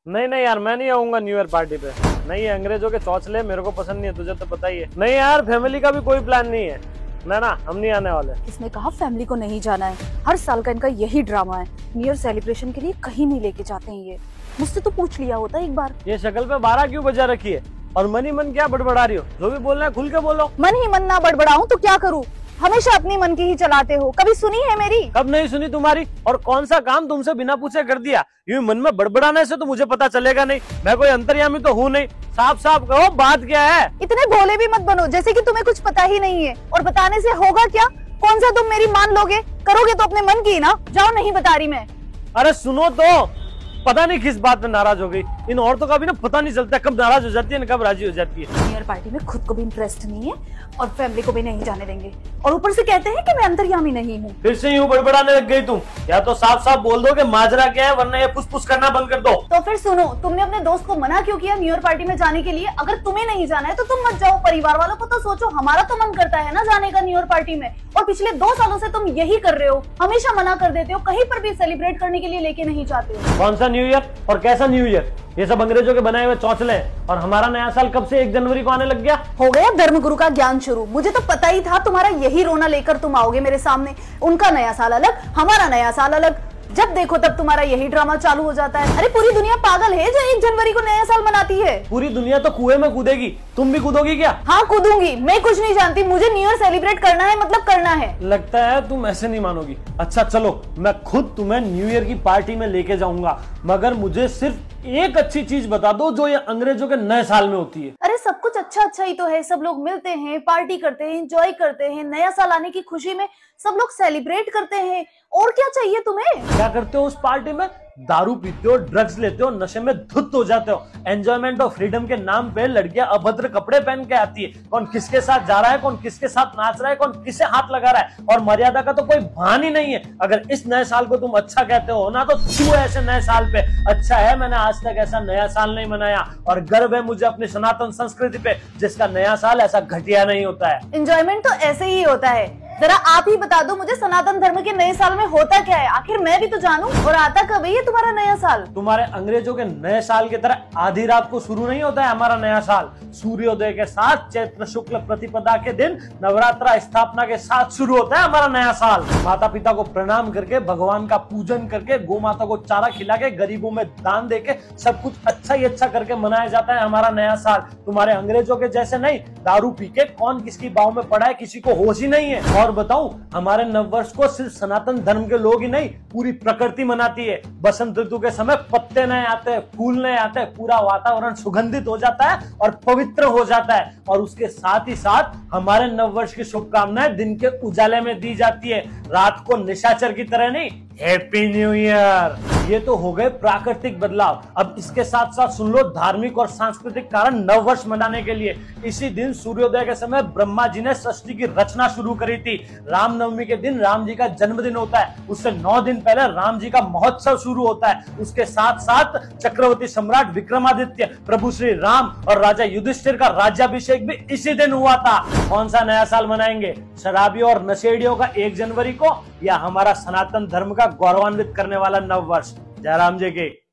नहीं नहीं यार, मैं नहीं आऊंगा न्यू ईयर पार्टी पे। नहीं, अंग्रेजों के चौचले मेरे को पसंद नहीं है, तुझे तो पता ही है। नहीं यार, फैमिली का भी कोई प्लान नहीं है ना, हम नहीं आने वाले। इसने कहा फैमिली को नहीं जाना है, हर साल का इनका यही ड्रामा है। न्यू ईयर सेलिब्रेशन के लिए कहीं नहीं लेके जाते हैं ये। मुझसे तो पूछ लिया होता एक बार। ये शक्ल पे 12 क्यों बजा रखी है? और मन ही मन क्या बड़बड़ा रही हो? जो भी बोलना है खुल के बोलो। मन ही मन ना बड़बड़ाऊं तो क्या करूं? हमेशा अपनी मन की ही चलाते हो, कभी सुनी है मेरी? कब नहीं सुनी तुम्हारी? और कौन सा काम तुमसे बिना पूछे कर दिया? यूं मन में बड़बड़ाने से तो मुझे पता चलेगा नहीं, मैं कोई अंतर्यामी तो हूँ नहीं। साफ साफ कहो बात क्या है। इतने भोले भी मत बनो जैसे कि तुम्हें कुछ पता ही नहीं है। और बताने से होगा क्या? कौन सा तुम मेरी मान लोगे? करोगे तो अपने मन की ना। जाओ, नहीं बता रही मैं। अरे सुनो तो, पता नहीं किस बात में नाराज हो गई। इन औरतों का भी ना पता नहीं चलता, कब नाराज हो जाती है कब राजी हो जाती है। न्यू ईयर पार्टी में खुद को भी इंटरेस्ट नहीं है और फैमिली को भी नहीं जाने देंगे, और ऊपर से कहते हैं कि मैं अंतर्यामी नहीं हूँ। फिर से यूं बड़बड़ाने लग गई तुम। या तो साफ साफ बोल दो कि माजरा क्या है, वरना ये फुसफुस करना बंद कर दो। तो फिर सुनो, तुमने अपने दोस्त को मना क्यों किया न्यू ईयर पार्टी में जाने के लिए? अगर तुम्हें नहीं जाना है तो तुम मत जाओ। परिवार वालों को तो सोचो, हमारा तो मन करता है ना जाने का न्यू ईयर पार्टी में। और पिछले 2 सालों से तुम यही कर रहे हो, हमेशा मना कर देते हो, कहीं पर भी सेलिब्रेट करने के लिए लेके नहीं जाते हो। कौन सा न्यू ईयर और कैसा न्यू ईयर? ये सब अंग्रेजों के बनाए हुए चौचले हैं। और हमारा नया साल कब से 1 जनवरी को आने लग गया? हो गया धर्मगुरु का ज्ञान शुरू। मुझे तो पता ही था तुम्हारा यही रोना लेकर तुम आओगे मेरे सामने। उनका नया साल अलग, हमारा नया साल अलग। जब देखो तब तुम्हारा यही ड्रामा चालू हो जाता है। अरे पूरी दुनिया पागल है जो 1 जनवरी को नया साल मनाती है। पूरी दुनिया तो कुएं में कूदेगी, तुम भी कूदोगी क्या? हाँ कूदूंगी, मैं कुछ नहीं जानती। मुझे न्यू ईयर सेलिब्रेट करना है, मतलब करना है। लगता है तुम ऐसे नहीं मानोगी। अच्छा चलो, मैं खुद तुम्हें न्यू ईयर की पार्टी में लेके जाऊंगा, मगर मुझे सिर्फ एक अच्छी चीज बता दो जो ये अंग्रेजों के नए साल में होती है। अरे सब कुछ अच्छा अच्छा ही तो है। सब लोग मिलते हैं, पार्टी करते हैं, एंजॉय करते हैं, नया साल आने की खुशी में सब लोग सेलिब्रेट करते हैं। और क्या चाहिए तुम्हें? क्या करते हो उस पार्टी में? दारू पीते हो, ड्रग्स लेते हो, नशे में धुत हो जाते हो। एंजॉयमेंट और फ्रीडम के नाम पे लड़कियां अभद्र कपड़े पहन के आती है। कौन किसके साथ जा रहा है, कौन किसके साथ नाच रहा है, कौन किसे हाथ लगा रहा है, और मर्यादा का तो कोई भान ही नहीं है। अगर इस नए साल को तुम अच्छा कहते हो ना, तो क्यों ऐसे नए साल पे? अच्छा है मैंने आज तक ऐसा नया साल नहीं मनाया, और गर्व है मुझे अपनी सनातन संस्कृति पे, जिसका नया साल ऐसा घटिया नहीं होता है। एंजॉयमेंट तो ऐसे ही होता है। जरा आप ही बता दो मुझे, सनातन धर्म के नए साल में होता क्या है? आखिर मैं भी तो जानूं। और आता कब है ये तुम्हारा नया साल? तुम्हारे अंग्रेजों के नए साल की तरह आधी रात को शुरू नहीं होता है हमारा नया साल। सूर्योदय के साथ चैत्र शुक्ल प्रतिपदा के दिन नवरात्रा स्थापना के साथ शुरू होता है हमारा नया साल। माता पिता को प्रणाम करके, भगवान का पूजन करके, गौ माता को चारा खिला के, गरीबों में दान देके, सब कुछ अच्छा ही अच्छा करके मनाया जाता है हमारा नया साल। तुम्हारे अंग्रेजों के जैसे नहीं, दारू पी के कौन किसकी बाहों में पड़ा है किसी को होश ही नहीं है। और बताऊं, हमारे नववर्ष को सिर्फ सनातन धर्म के लोग ही नहीं, पूरी प्रकृति मनाती है। बसंत ऋतु के समय पत्ते नए आते हैं, फूल नए आते हैं, पूरा वातावरण सुगंधित हो जाता है और पवित्र हो जाता है। और उसके साथ ही साथ हमारे नववर्ष की शुभकामनाएं दिन के उजाले में दी जाती है, रात को निशाचर की तरह नहीं। Happy new year. ये तो हो गए प्राकृतिक बदलाव। अब इसके साथ साथ सुन लो धार्मिक और सांस्कृतिक कारण नववर्ष मनाने के लिए। इसी दिन सूर्योदय के समय ब्रह्मा जी ने सृष्टि की रचना शुरू करी थी। रामनवमी के दिन राम जी का जन्मदिन होता है, उससे 9 दिन पहले राम जी का महोत्सव शुरू होता है। उसके साथ साथ चक्रवर्ती सम्राट विक्रमादित्य, प्रभु श्री राम और राजा युधिष्ठिर का राज्याभिषेक भी इसी दिन हुआ था। कौन सा नया साल मनाएंगे? शराबियों और नशेड़ियों का 1 जनवरी को, या हमारा सनातन धर्म का गौरवान्वित करने वाला नववर्ष? जयराम जी की।